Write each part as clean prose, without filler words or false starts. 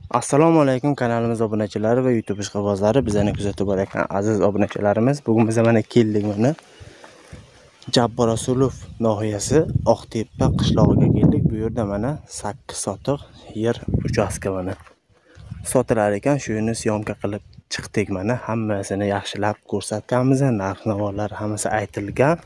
Assalomu alaykum kanalimiz obunachilari va YouTube ishqibozlari, bizani kuzatib borayotgan aziz obunachilarimiz. Bugun biz mana keldik mana Jabbor Rasulov nohiyasi Oqtepa qishlog'iga keldik. Bu yerda mana 8 sotiq yer uchastka mana sotilar ekan. Shuni syomka qilib chiqdik mana. Hammasini yaxshilab ko'rsatganmiz. Narx-navolar hammasi aytilgan.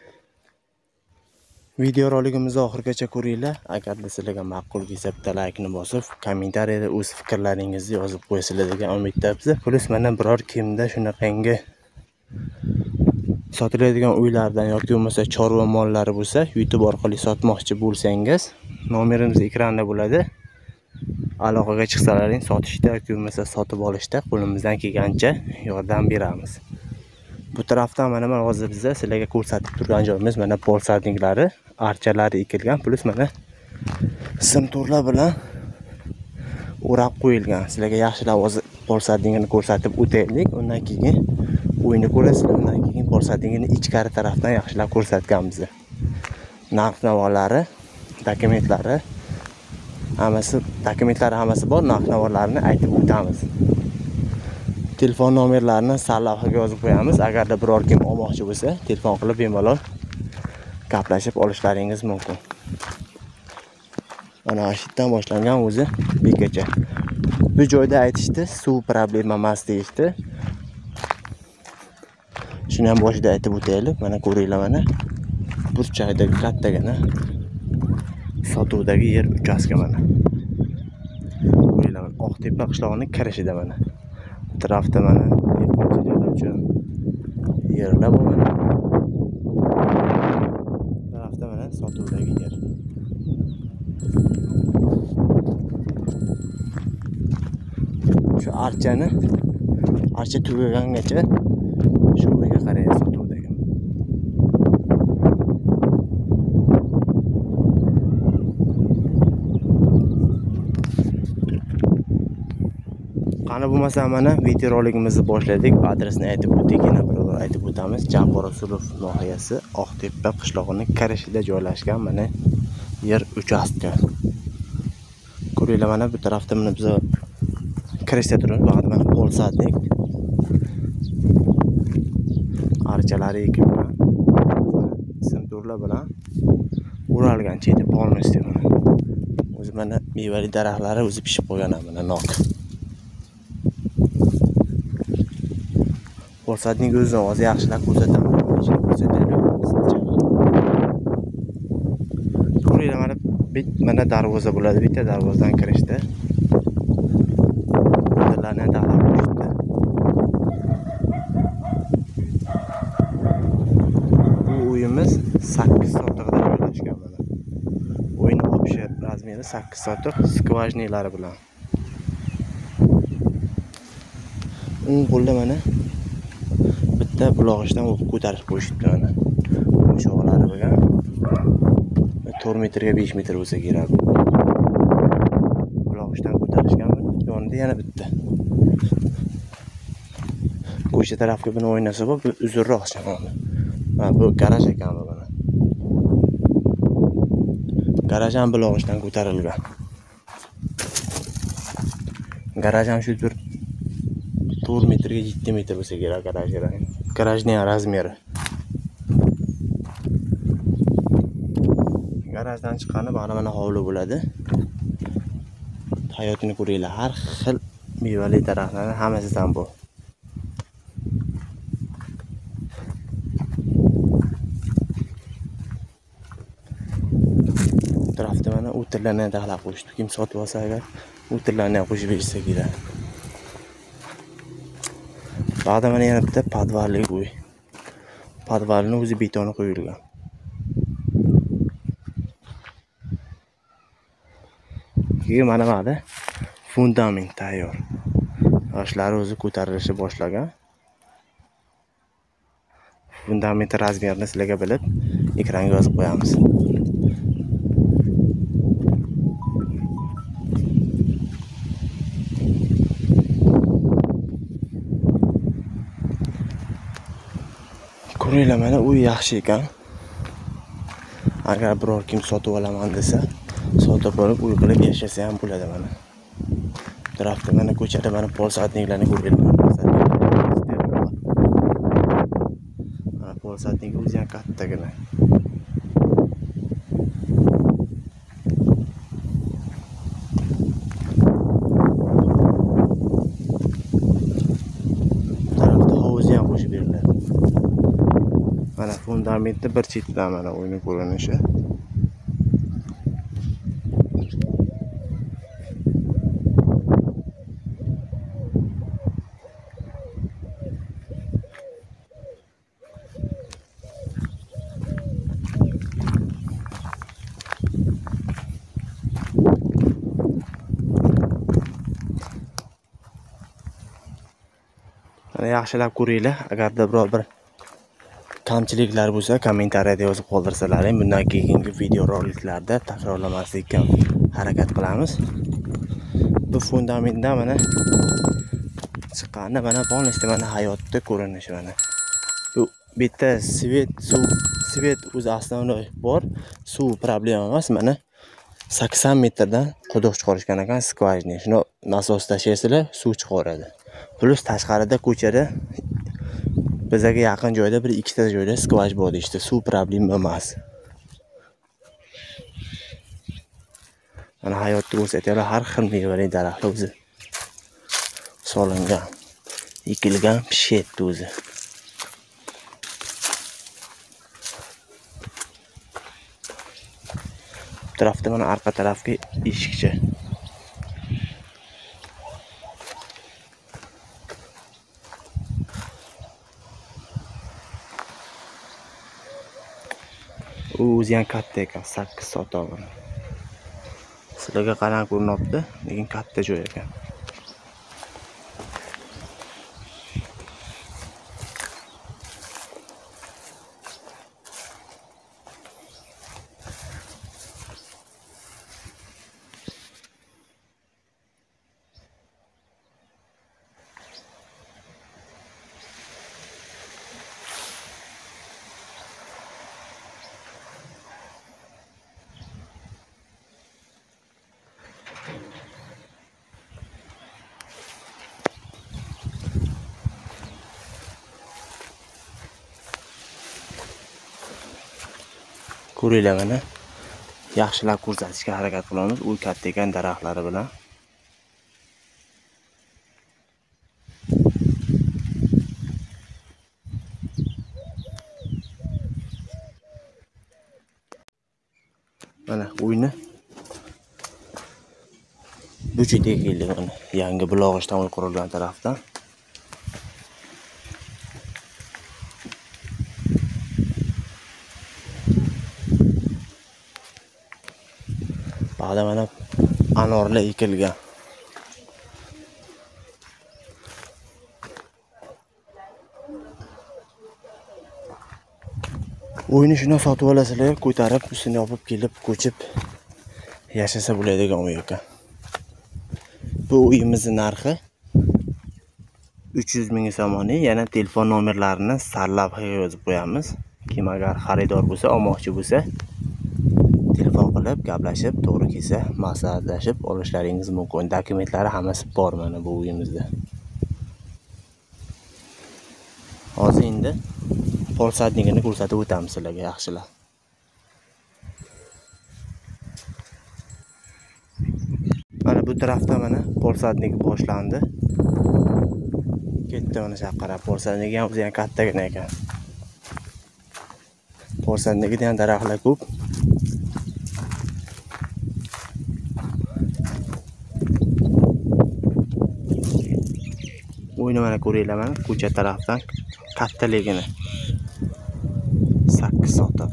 Video roligimizni oxirigacha ko'ringlar. Agar sizlarga ma'qul kelsa bitta laykni bosib, kommentariyada o'z fikrlaringizni yozib qo'yasizlar degan umiddamiz. Plus mana biror kimda shunaqangi sotiladigan uylardan yoki bo'lmasa chorva mollari bo'lsa, YouTube orqali sotmoqchi bo'lsangiz, nomerimiz ekranda bo'ladi. Aloqaga chiqsalaring sotishda yoki bo'lmasa sotib olishda qo'limizdan kelgancha yordam beramiz. Bu tarafdan mana hozir biz sizlarga ko'rsatib turgan joyimiz mana polsarniklari, archalari ekilgan, plus mana simto'rlar bilan o'rab qo'yilgan. Sizlarga yaxshilab hozir polsarnikini ko'rsatib o'taylik. Undan keyin o'yinni ko'rasizlar. Undan keyin polsarnikini ichkari tarafdan yaxshilab ko'rsatganmiz. Narx-navolari, dokumentlari hammasi bor. Narx-navolarni aytib o'tamiz. Telefon nomerlarini sarlavhaga yozib qo'yamiz. Agarda biror kim olmoqchi bo'lsa, telefon qilib bemalol gaplashib olishlaringiz mumkin. Mana shundan boshlangan o'zi bekacha. Bu joyda aytishdi, suv problema emas deyishdi. Shuni ham boshida aytib o'taylik. Mana ko'ringlar mana. Burchakdagi kattagina sotuvdagi yer uchastka mana. Ko'ringlar, Oqtepa qishlog'ining kirishida mana. Tarafda mana dehqonchilar uchun yerlar bor mana. Tarafda mana sotuvdagi yer. Shu archa tugagangacha shu yerga qaraysiz sotuvdagi. Qani bo'lmasa mana video roligimizni boshladik. Adresni aytib o'tdik, yana bir aytib o'tamiz. Jabbor Rasulov nohiyasi Oqtepa qishlog'ining kirishida joylashgan mana yer uchastka. Ko'ringlar mana bu tarafda mana biz kirishda turibmiz. Bu yerda mana polsarnik archalari ekilgan. Simto'rlar bilan o'ralgan cheti polностью mana. O'zi mana mevali daraxtlari o'zi pishib qo'ygan mana nok. Polsarnik o'zini o'zi yaxshilab ko'rsataman. Ko'ringlar mana darvoza bo'ladi. Bitta darvozadan kirishda. Bunlarni taxlab qo'yishdi. Bu uyimiz 8 sotiqda joylashgan mana. Uyning obshi razmeri 8 sotiq, skvajnilari bilan. Qo'lda mana bitta buloqishdan ko'tarib qo'yishdi mana. O'shoqlari bilan 4 metrga 5 metr bo'lsa kerak. Buloqishdan ko'tarishgan. Yonida yana bitta. Ko'cha tarafga buni o'ynasa bu uzunroq shamoli. Mana bu garaj ekan bu mana. Garaj ham buloqishdan ko'tarilgan. Garaj ham shu 4 metrga 7 metr bo'lsa kerak garajlar. Garajning razmeri. Garajdan chiqqani mana hovli bo'ladi. Hayotini ko'ringlar, har xil mevali daraxtlar hammasidan bor. Bu tarafda mana o'tirlarni taxlab qo'yishdi. Kim sotib olsa agar o'tirlarni ham qo'shib bersa kerak. Ba'da mana yana bitta podvalli uy. Podvalni o'zi betoni qo'yilgan. Keyin mana fundament tayyor. Yoshlari o'zi ko'tarilishi boshlagan. Fundament razmerini sizlarga bilib ekranga yozib qo'yamiz. Ko'ringlar mana uy yaxshi ekan. Agar biror kim sotib olaman desa, sotib olib uy qilib yashasa ham bo'ladi mana. tarafda mana ko'chada mana polsatniklarni ko'ryapman. Mana polsatnik o'zi ham kattagina. Tarafda hovuzi ham qo'shib beriladi. Mana fundamentni bir chetidan mana o'yini ko'rinishi. Mana yaxshilab ko'ringlar. Agarda biror bir kamchiliklar bo'lsa, kommentariyada yozib qoldirsalaring, bundan keyingi video roliklarda takrorlamaslikka harakat qilamiz. Bu fundamentdan mana chiqqanda mana polностью mana hayotda ko'rinishi mana. Bu bitta svet o'zi основной bor, suv problema emas. Mana 80 metrdan quduq chiqarishgan ekan, skvajni. Shuni nasos tashlaysizlar, suv chiqaradi. Plus tashqarida ko'chada bizga yaqin joyda bir ikkita joyda skvaj bor işte, suv problema emas. Mana hayotni ko'rsatayaplar, har xil mevali daraxtlar o'zi solingan, ekilgan, pishyapti o'zi. Bu tarafda mana arqa tarafga eshikcha. O'zi ham katta ekan, 8 sotoq. Sizlarga qarang ko'rinyapti, lekin katta joy ekan. Ko'ringlar mana. Yaxshilab ko'rsatishga harakat qilamiz. U katta ekan daraxtlari bilan. Mana uyni bu chetga keldik mana. Yangi bulog'ichdan uy qurilgan tarafdan. Ba'da mana anorlar ekilgan. Uyni shuni sotib olasizlar, ko'tarib, ustini yopib kelib, ko'chib yashasa bo'ladigan uy ekan. Bu uyimizning narxi 300 ming somoni. Yana telefon nomerlarini sarlavhaga yozib qo'yamiz. Kim agar xaridor bo'lsa, olmoqchi bo'lsa, telefon qilib, gaplashib, to'g'ri kelsa, maslahatlashib olishlaringiz mumkin. Dokumentlari hammasi bor mana bu uyimizda. Hozir endi polsatnikini ko'rsatib o'tamiz sizlarga yaxshilab. Mana bu tarafda mana polsatnik boshlandi. Ketdi mana shaqara. Polsatnik ham o'zi ham kattagina ekan. Polsatnikda ham daraxtlar ko'p. Uyni mana ko'ringlar mana ko'cha tarafdan kattaligini. 8 sotoq.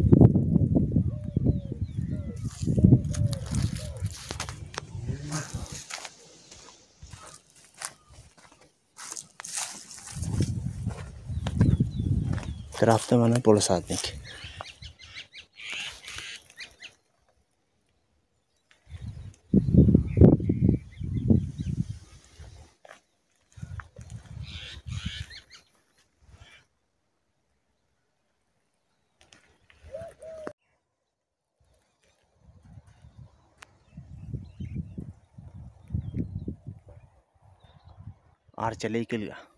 Tarafda mana polsatnik. archalar ekilgan.